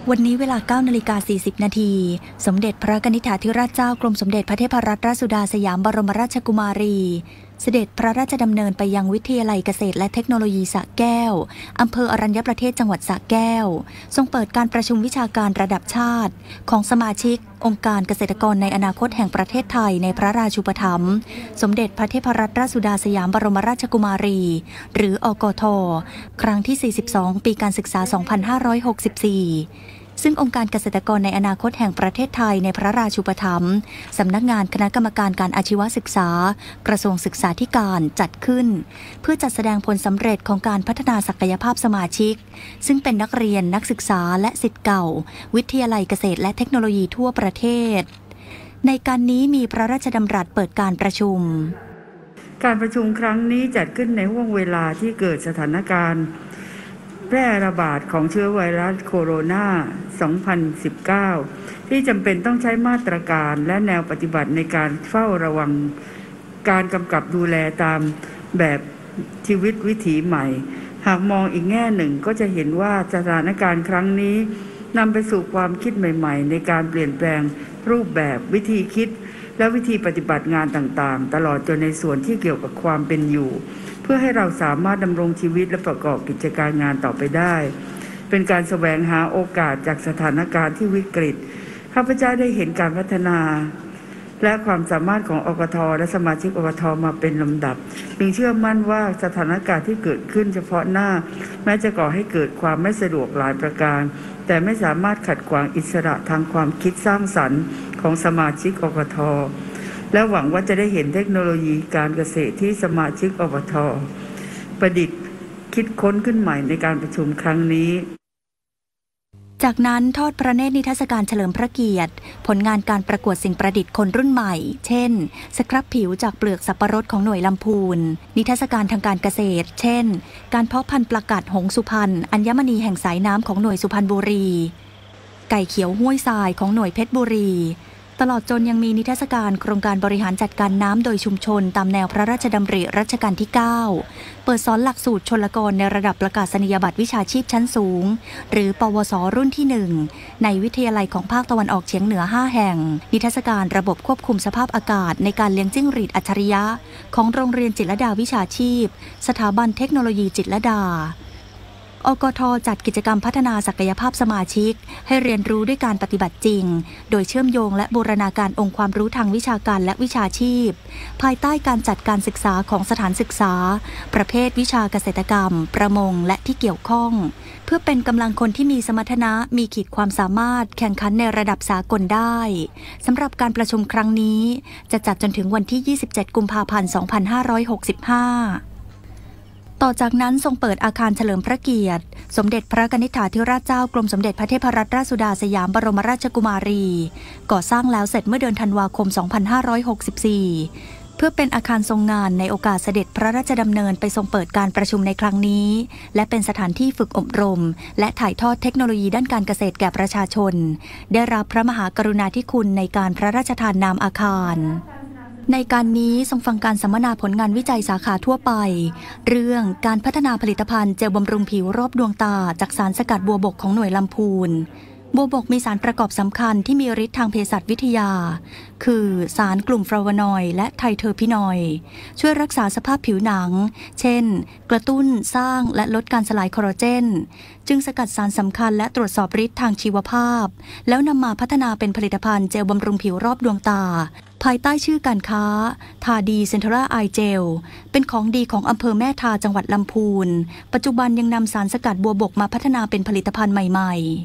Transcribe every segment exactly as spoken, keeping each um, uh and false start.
วันนี้เวลา เก้านาฬิกาสี่สิบนาทีสมเด็จพระนิธิธิราชเจ้ากรมสมเด็จพระเทพรัตนราชสุดาสยามบรมราชกุมารีเสด็จพระราชดำเนินไปยังวิทยาลัยเกษตรและเทคโนโลยีสระแก้วอำเภออรัญญประเทศจังหวัดสระแก้วทรงเปิดการประชุมวิชาการระดับชาติของสมาชิกองค์การเกษตรกรในอนาคตแห่งประเทศไทยในพระราชูปถัมภ์สมเด็จพระเทพรัตนราชสุดาสยามบรมราชกุมารีหรืออกท.ครั้งที่สี่สิบสองปีการศึกษาสองพันห้าร้อยหกสิบสี่ซึ่งองค์การเกษตรกรในอนาคตแห่งประเทศไทยในพระราชูปถัมภ์สำนักงานคณะกรรมการการอาชีวศึกษากระทรวงศึกษาธิการจัดขึ้นเพื่อจัดแสดงผลสำเร็จของการพัฒนาศักยภาพสมาชิกซึ่งเป็นนักเรียนนักศึกษาและศิษย์เก่าวิทยาลัยเกษตรและเทคโนโลยีทั่วประเทศในการนี้มีพระราชดำรัสเปิดการประชุมการประชุมครั้งนี้จัดขึ้นในห่วงเวลาที่เกิดสถานการณ์แพร่ระบาดของเชื้อไวรัสโคโรนา สองพันสิบเก้า ที่จำเป็นต้องใช้มาตรการและแนวปฏิบัติในการเฝ้าระวังการกำกับดูแลตามแบบชีวิตวิถีใหม่หากมองอีกแง่หนึ่งก็จะเห็นว่าสถานการณ์ครั้งนี้นำไปสู่ความคิดใหม่ๆในการเปลี่ยนแปลงรูปแบบวิธีคิดและวิธีปฏิบัติงานต่างๆตลอดจนในส่วนที่เกี่ยวกับความเป็นอยู่เพื่อให้เราสามารถดำรงชีวิตและประกอบกิจการงานต่อไปได้เป็นการแสวงหาโอกาสจากสถานการณ์ที่วิกฤตข้าพเจ้าได้เห็นการพัฒนาและความสามารถของอกท.และสมาชิกอกท.มาเป็นลำดับจึงเชื่อมั่นว่าสถานการณ์ที่เกิดขึ้นเฉพาะหน้าแม้จะก่อให้เกิดความไม่สะดวกหลายประการแต่ไม่สามารถขัดขวางอิสระทางความคิดสร้างสรรค์ของสมาชิกอกท.และหวังว่าจะได้เห็นเทคโนโลยีการเกษตรที่สมาชิกอกท.ประดิษฐ์คิดค้นขึ้นใหม่ในการประชุมครั้งนี้จากนั้นทอดพระเนตรนิทรรศการเฉลิมพระเกียรติผลงานการประกวดสิ่งประดิษฐ์คนรุ่นใหม่เช่นสครับผิวจากเปลือกสับปะรดของหน่วยลำพูนนิทรรศการทางการเกษตรเช่นการเพาะพันธุ์ปลากัดหงสุพรรณอัญมณีแห่งสายน้ำของหน่วยสุพรรณบุรีไก่เขียวห้วยทรายของหน่วยเพชรบุรีตลอดจนยังมีนิทรรศการโครงการบริหารจัดการน้ำโดยชุมชนตามแนวพระราชดำริรัชกาลที่เก้าเปิดสอนหลักสูตรชลกรในระดับประกาศนียบัตรวิชาชีพชั้นสูงหรือปวสรุ่นที่หนึ่งในวิทยาลัยของภาคตะวันออกเฉียงเหนือห้าแห่งนิทรรศการระบบควบคุมสภาพอากาศในการเลี้ยงจิ้งหรีดอัจฉริยะของโรงเรียนจิตรลดาวิชาชีพสถาบันเทคโนโลยีจิตรลดาอกท.จัดกิจกรรมพัฒนาศักยภาพสมาชิกให้เรียนรู้ด้วยการปฏิบัติจริงโดยเชื่อมโยงและบูรณาการองค์ความรู้ทางวิชาการและวิชาชีพภายใต้การจัดการศึกษาของสถานศึกษาประเภทวิชาเกษตรกรรมประมงและที่เกี่ยวข้องเพื่อเป็นกำลังคนที่มีสมรรถนะมีขีดความสามารถแข่งขันในระดับสากลได้สำหรับการประชุมครั้งนี้จะจัดจนถึงวันที่ยี่สิบเจ็ดกุมภาพันธ์สองพันห้าร้อยหกสิบห้าต่อจากนั้นทรงเปิดอาคารเฉลิมพระเกียรติสมเด็จพระนิธิธิราชเจ้ากรมสมเด็จพระเทพรัตนราชสุดาสยามบรมราชกุมารีก่อสร้างแล้วเสร็จเมื่อเดือนธันวาคมสองพันห้าร้อยหกสิบสี่เพื่อเป็นอาคารทรงงานในโอกาสเสด็จพระราชดำเนินไปทรงเปิดการประชุมในครั้งนี้และเป็นสถานที่ฝึกอบรมและถ่ายทอดเทคโนโลยีด้านการเกษตรแก่ประชาชนได้รับพระมหากรุณาธิคุณในการพระราชทานนามอาคารในการนี้ทรงฟังการสัมมนาผลงานวิจัยสาขาทั่วไปเรื่องการพัฒนาผลิตภัณฑ์เจลบำรุงผิวรอบดวงตาจากสารสกัดบัวบกของหน่วยลำพูนบัวบกมีสารประกอบสำคัญที่มีฤทธิ์ทางเภสัชวิทยาคือสารกลุ่มฟลาวโนอยด์และไทเทอร์พินอยด์ช่วยรักษาสภาพผิวหนังเช่นกระตุ้นสร้างและลดการสลายคอลลาเจนจึงสกัดสารสำคัญและตรวจสอบฤทธิ์ทางชีวภาพแล้วนำมาพัฒนาเป็นผลิตภัณฑ์เจลบำรุงผิวรอบดวงตาภายใต้ชื่อการค้าทาดีเซ็นทรัลไอเจลเป็นของดีของอำเภอแม่ทาจังหวัดลำพูนปัจจุบันยังนำสารสกัดบัวบกมาพัฒนาเป็นผลิตภัณฑ์ใหม่ๆ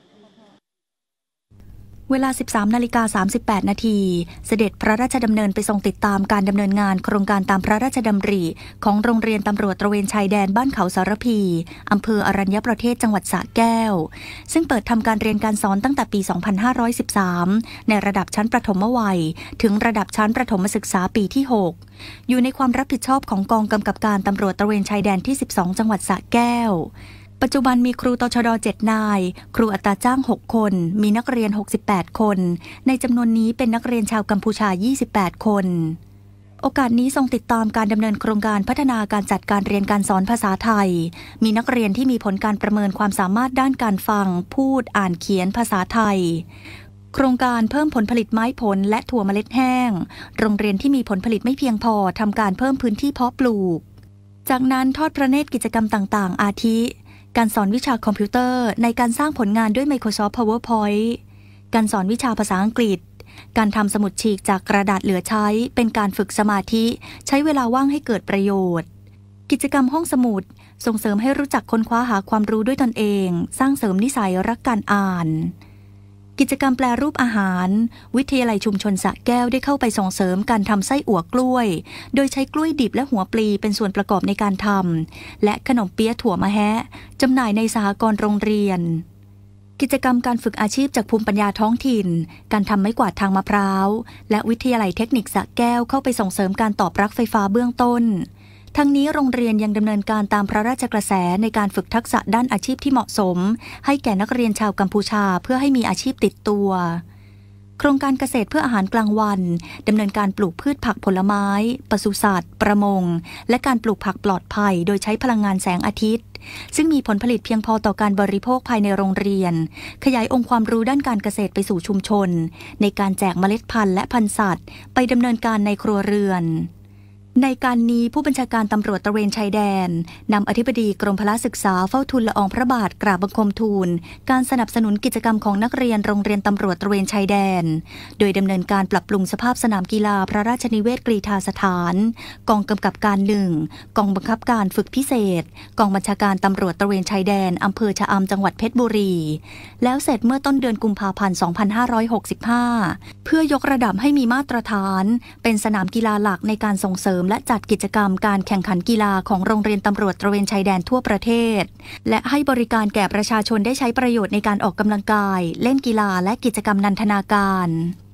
เวลา สิบสามนาฬิกาสามสิบแปดนาทีเสด็จพระราชดำเนินไปทรงติดตามการดำเนินงานโครงการตามพระราชดำริของโรงเรียนตำรวจตระเวนชายแดนบ้านเขาสารพีอำเภออรัญญประเทศจังหวัดสระแก้วซึ่งเปิดทำการเรียนการสอนตั้งแต่ปีสองพันห้าร้อยสิบสามในระดับชั้นประถมวัยถึงระดับชั้นประถมศึกษาปีที่หกอยู่ในความรับผิดชอบของกองกำกับการตำรวจตระเวนชายแดนที่สิบสองจังหวัดสระแก้วปัจจุบันมีครูตชดเจ็ดนายครูอัตราจ้างหกคนมีนักเรียนหกสิบแปดคนในจำนวนนี้เป็นนักเรียนชาวกัมพูชายี่สิบแปดคนโอกาสนี้ทรงติดตามการดำเนินโครงการพัฒนาการจัดการเรียนการสอนภาษาไทยมีนักเรียนที่มีผลการประเมินความสามารถด้านการฟังพูดอ่านเขียนภาษาไทยโครงการเพิ่มผลผลิตไม้ผลและถั่วเมล็ดแห้งโรงเรียนที่มีผลผลิตไม่เพียงพอทำการเพิ่มพื้นที่เพาะปลูกจากนั้นทอดพระเนตรกิจกรรมต่างๆอาทิการสอนวิชาคอมพิวเตอร์ในการสร้างผลงานด้วย Microsoft PowerPoint การสอนวิชาภาษาอังกฤษการทำสมุดฉีกจากกระดาษเหลือใช้เป็นการฝึกสมาธิใช้เวลาว่างให้เกิดประโยชน์กิจกรรมห้องสมุดส่งเสริมให้รู้จักค้นคว้าหาความรู้ด้วยตนเองสร้างเสริมนิสัยรักการอ่านกิจกรรมแปรรูปอาหารวิทยาลัยชุมชนสระแก้วได้เข้าไปส่งเสริมการทำไส้อั่วกล้วยโดยใช้กล้วยดิบและหัวปลีเป็นส่วนประกอบในการทำและขนมเปี๊ยะถั่วมะแฮะจำหน่ายในสหกรณ์โรงเรียนกิจกรรมการฝึกอาชีพจากภูมิปัญญาท้องถิ่นการทำไม้กวาดทางมะพร้าวและวิทยาลัยเทคนิคสระแก้วเข้าไปส่งเสริมการต่อปลั๊กไฟฟ้าเบื้องต้นทั้งนี้โรงเรียนยังดำเนินการตามพระราชกระแสในการฝึกทักษะด้านอาชีพที่เหมาะสมให้แก่นักเรียนชาวกัมพูชาเพื่อให้มีอาชีพติดตัวโครงการเกษตรเพื่ออาหารกลางวันดำเนินการปลูกพืชผักผลไม้ปศุสัตว์ประมงและการปลูกผักปลอดภัยโดยใช้พลังงานแสงอาทิตย์ซึ่งมีผลผลิตเพียงพอต่อการบริโภคภายในโรงเรียนขยายองค์ความรู้ด้านการเกษตรไปสู่ชุมชนในการแจกเมล็ดพันธุ์และพันธุ์สัตว์ไปดำเนินการในครัวเรือนในการนี้ผู้บัญชาการตำรวจตระเวนชายแดนนำอธิบดีกรมพละศึกษาเฝ้าทูลละอองพระบาทกราบบังคมทูลการสนับสนุนกิจกรรมของนักเรียนโรงเรียนตำรวจตระเวนชายแดนโดยดำเนินการปรับปรุงสภาพสนามกีฬาพระราชนิเวศกรีฑาสถานกองกำกับการหนึ่งกองบังคับการฝึกพิเศษกองบัญชาการตำรวจตระเวนชายแดนอำเภอชะอำจังหวัดเพชรบุรีแล้วเสร็จเมื่อต้นเดือนกุมภาพันธ์สองพันห้าร้อยหกสิบห้าเพื่อยกระดับให้มีมาตรฐานเป็นสนามกีฬาหลักในการส่งเสริมและจัดกิจกรรมการแข่งขันกีฬาของโรงเรียนตำรวจตระเวนชายแดนทั่วประเทศและให้บริการแก่ประชาชนได้ใช้ประโยชน์ในการออกกำลังกายเล่นกีฬาและกิจกรรมนันทนาการ